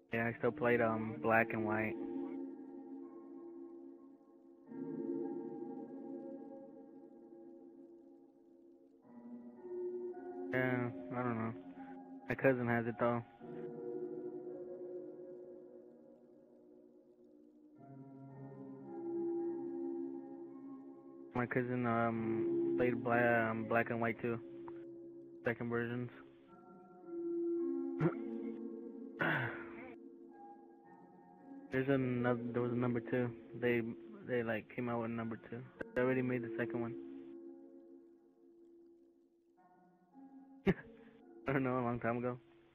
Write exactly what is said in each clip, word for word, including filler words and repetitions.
Yeah, I still played um black and white. Yeah, I don't know. My cousin has it though. My cousin um played black um, black and white too. Second versions. There's another. There was a number two. They they like came out with number two. They already made the second one. I don't know, a long time ago.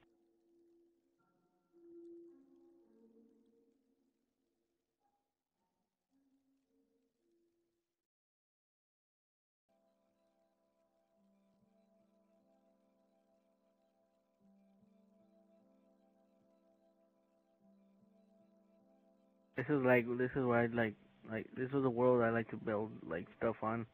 This is like this is where I like like this was a world I like to build like stuff on.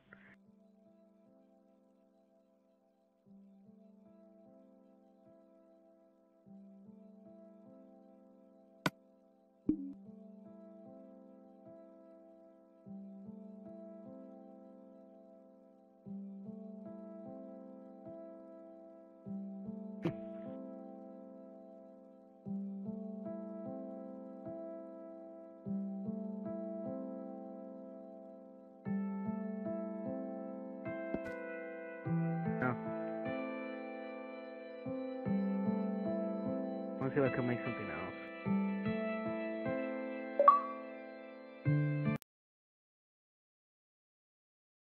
No, let's see if I can make something now.